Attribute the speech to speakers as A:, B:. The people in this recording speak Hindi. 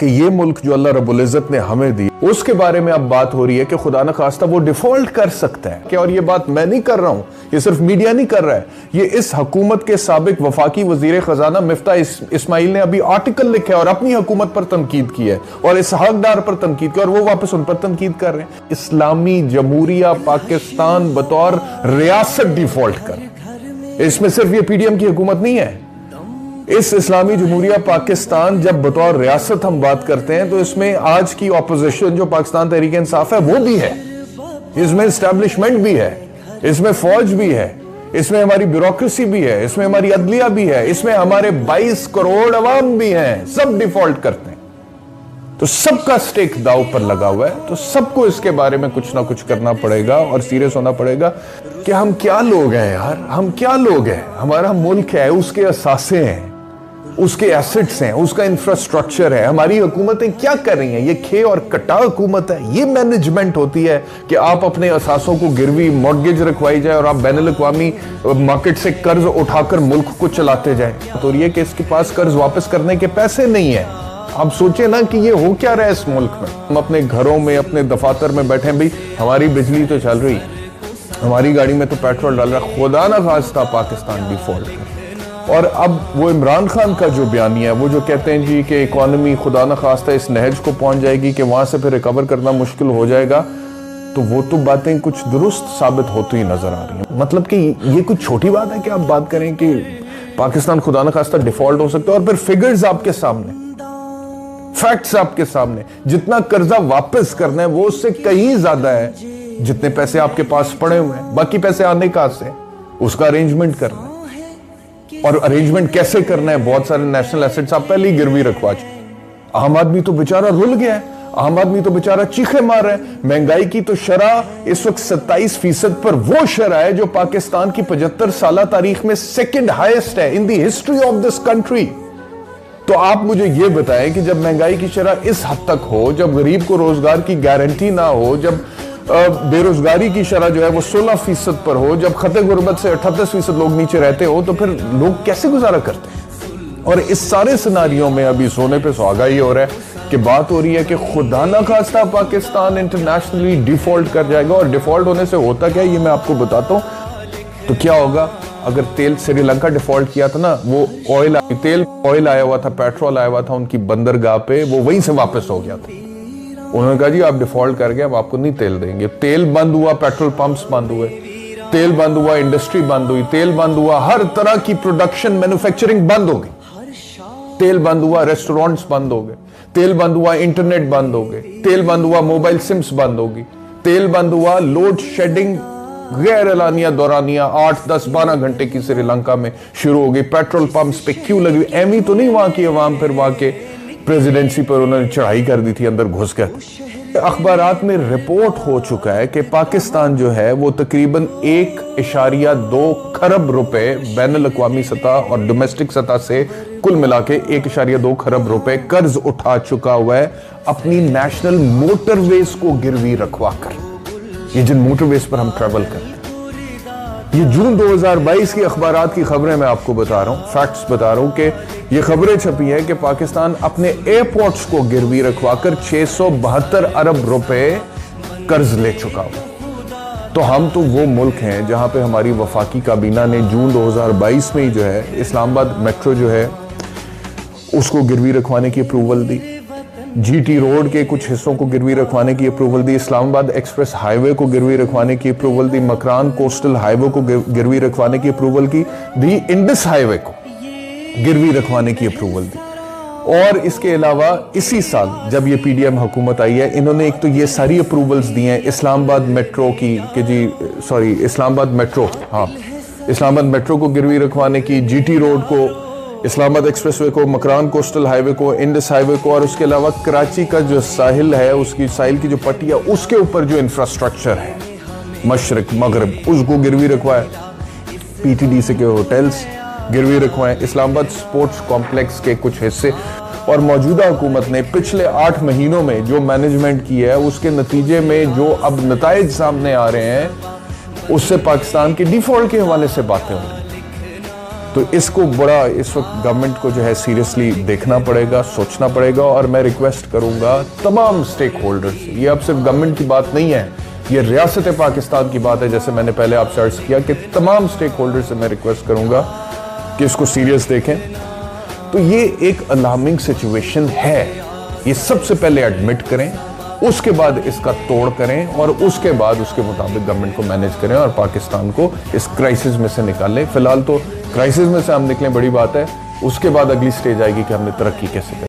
A: कि ये मुल्क जो अल्लाह रब्बुल इज़्ज़त ने हमें दी, उसके बारे में अब बात हो रही है कि खुदा न खास्ता वो डिफॉल्ट कर सकता है क्या। और ये बात मैं नहीं कर रहा हूं, ये सिर्फ मीडिया नहीं कर रहा है, ये इस हुकूमत के साबिक वफाकी वजीर खजाना मिफ्ता इस्माइल ने अभी आर्टिकल लिखा है और अपनी हुकूमत पर तनकीद की है और इस हकदार पर तनकीद की, और वो वापस उन पर तनकीद कर रहे हैं। इस्लामी जमहूरिया पाकिस्तान बतौर रियासत डिफॉल्ट कर, इसमें सिर्फ ये पीडीएम की हुकूमत नहीं है। इस इस्लामी जमहूरिया पाकिस्तान जब बतौर रियासत हम बात करते हैं तो इसमें आज की ऑपोजिशन जो पाकिस्तान तहरीक इंसाफ है वो भी है, इसमें एस्टैब्लिशमेंट भी है, इसमें फौज भी है, इसमें हमारी ब्यूरोक्रेसी भी है, इसमें हमारी अदलिया भी है, इसमें हमारे 22 करोड़ अवाम भी हैं, सब डिफॉल्ट करते हैं। तो सबका स्टेक दाव पर लगा हुआ है, तो सबको इसके बारे में कुछ ना कुछ करना पड़ेगा और सीरियस होना पड़ेगा कि हम क्या लोग हैं यार, हम क्या लोग हैं। हमारा मुल्क है, उसके असासे हैं, उसके एसेट्स हैं, उसका इंफ्रास्ट्रक्चर है। हमारी हुकूमतें क्या कर रही हैं? ये खे और कटा हुकूमत है। ये मैनेजमेंट होती है कि आप अपने असासों को गिरवी मॉर्गेज रखवाई जाए और आप बैनुल-अक़वामी मार्केट से कर्ज उठाकर मुल्क को चलाते जाए। तो ये कि इसके पास कर्ज वापस करने के पैसे नहीं है। आप सोचे ना कि ये हो क्या रहा है इस मुल्क में। हम अपने घरों में, अपने दफातर में बैठे हैं, भाई हमारी बिजली तो चल रही, हमारी गाड़ी में तो पेट्रोल डाल रहा, खुदा ना खास्ता पाकिस्तान डिफॉल्ट कर। और अब वो इमरान खान का जो बयानिया है, वो जो कहते हैं जी कि इकॉनमी खुदा न खास्ता इस नहज को पहुंच जाएगी कि वहां से फिर रिकवर करना मुश्किल हो जाएगा, तो वो तो बातें कुछ दुरुस्त साबित होती ही नजर आ रही हैं। मतलब कि ये कुछ छोटी बात है कि आप बात करें कि पाकिस्तान खुदा न खास्ता डिफॉल्ट हो सकता है, और फिर फिगर्स आपके सामने, फैक्ट्स आपके सामने, जितना कर्जा वापस करना है वो उससे कहीं ज्यादा है जितने पैसे आपके पास पड़े हुए हैं। बाकी पैसे आने कहां से, उसका अरेंजमेंट करना है। और अरेंजमेंट कैसे करना है? बहुत सारे नेशनल एसेट्स आप पहले ही गिरवी रखवा चुके। आम आदमी तो बेचारा रुल गया है, आम आदमी तो बेचारा चीखे मार रहा है। महंगाई की तो शरह इस वक्त 27% पर वो शरह है जो पाकिस्तान की 75 साल तारीख में सेकंड हाईएस्ट है in the history of this country. तो आप मुझे ये बताएं कि जब महंगाई की शरह इस हद तक हो, जब गरीब को रोजगार की गारंटी ना हो, जब बेरोजगारी की शरह जो है वो 16% पर हो, जब खते गुर्बत से 38% लोग नीचे रहते हो, तो फिर लोग कैसे गुजारा करते हैं? और इस सारे सिनारियों में अभी सोने पे सुहागा ही हो रहा है कि बात हो रही है कि खुदा ना खास्ता पाकिस्तान इंटरनेशनली डिफॉल्ट कर जाएगा। और डिफॉल्ट होने से होता क्या है ये मैं आपको बताता हूं। तो क्या होगा अगर तेल, श्रीलंका डिफॉल्ट किया था ना, वो ऑयल आया हुआ था, पेट्रोल आया हुआ था उनकी बंदरगाह पे, वो वहीं से वापस हो गया था। उन्होंने कहा जी आप डिफॉल्ट कर गए, हम आपको नहीं तेल देंगे। तेल बंद हुआ, पेट्रोल पंप्स बंद हुए, तेल बंद हुआ, इंडस्ट्री बंद हुई, तेल बंद हुआ, हर तरह की प्रोडक्शन मैन्युफैक्चरिंग बंद हो गई। तेल बंद हुआ, रेस्टोरेंट्स बंद हो गए, तेल बंद हुआ, इंटरनेट बंद हो गए, तेल बंद हुआ, मोबाइल सिम्स बंद हो गई, तेल बंद हुआ, लोड शेडिंग गैर एलानिया दौरानिया 8, 10, 12 घंटे की श्रीलंका में शुरू हो गई। पेट्रोल पंप्स पे क्यू लगी। एमी तो नहीं वहां की अवाम फिर वहां के प्रेसिडेंसी पर उन्होंने चढ़ाई कर दी थी, अंदर घुस कर। अखबारात में रिपोर्ट हो चुका है कि पाकिस्तान जो है वो तकरीबन 1.2 खरब रुपए बैनुल अक़वामी सतह और डोमेस्टिक सतह से कुल मिला के 1.2 खरब रुपए कर्ज उठा चुका हुआ है अपनी नेशनल मोटरवेज को गिरवी रखवा कर। ये जिन मोटरवेज पर हम ट्रेवल करते हैं, ये जून 2022 की अखबारात की खबरें मैं आपको बता रहा हूं, फैक्ट्स बता रहा हूं कि ये खबरें छपी हैं कि पाकिस्तान अपने एयरपोर्ट्स को गिरवी रखवाकर 672 अरब रुपए कर्ज ले चुका हुआ। तो हम तो वो मुल्क हैं जहां पे हमारी वफाकी काबीना ने जून 2022 में ही जो है इस्लामाबाद मेट्रो जो है उसको गिरवी रखवाने की अप्रूवल दी, जीटी रोड के कुछ हिस्सों को गिरवी रखवाने की अप्रूवल दी, इस्लामाबाद एक्सप्रेस हाईवे को गिरवी रखवाने की अप्रूवल दी, मकरान कोस्टल हाईवे को गिरवी रखवाने की अप्रूवल की दी, इंडस हाईवे को गिरवी रखवाने की अप्रूवल दी। और इसके अलावा इसी साल जब ये पीडीएम हुकूमत आई है, इन्होंने एक तो ये सारी अप्रूवल्स दी हैं इस्लामाबाद मेट्रो की कि जी सॉरी इस्लामाबाद मेट्रो, हाँ इस्लामाबाद मेट्रो को गिरवी रखवाने की, जीटी रोड को, इस्लामाबाद एक्सप्रेसवे को, मकरान कोस्टल हाईवे को, इंडस हाईवे को, और उसके अलावा कराची का जो साहिल है उसकी साहिल की जो पट्टी है उसके ऊपर जो इंफ्रास्ट्रक्चर है मशरिक मगरब उसको गिरवी रखवाए, पीटीडीसी के होटल्स गिरवी रखवाए, इस्लामाबाद स्पोर्ट्स कॉम्प्लेक्स के कुछ हिस्से। और मौजूदा हुकूमत ने पिछले 8 महीनों में जो मैनेजमेंट की है उसके नतीजे में जो अब नताइज सामने आ रहे हैं उससे पाकिस्तान के डिफॉल्ट के हवाले से बातें हो रही हैं। तो इसको बड़ा इस वक्त गवर्नमेंट को जो है सीरियसली देखना पड़ेगा, सोचना पड़ेगा। और मैं रिक्वेस्ट करूंगा तमाम स्टेक होल्डर्स, ये अब सिर्फ गवर्नमेंट की बात नहीं है, ये रियासत पाकिस्तान की बात है। जैसे मैंने पहले आपसे अर्ज किया कि तमाम स्टेक होल्डर से मैं रिक्वेस्ट करूंगा कि इसको सीरियस देखें। तो ये एक अलार्मिंग सिचुएशन है, ये सबसे पहले एडमिट करें, उसके बाद इसका तोड़ करें और उसके बाद उसके मुताबिक गवर्नमेंट को मैनेज करें और पाकिस्तान को इस क्राइसिस में से निकालें। फिलहाल तो क्राइसिस में से हम निकलें, बड़ी बात है, उसके बाद अगली स्टेज आएगी कि हमने तरक्की कैसे करें।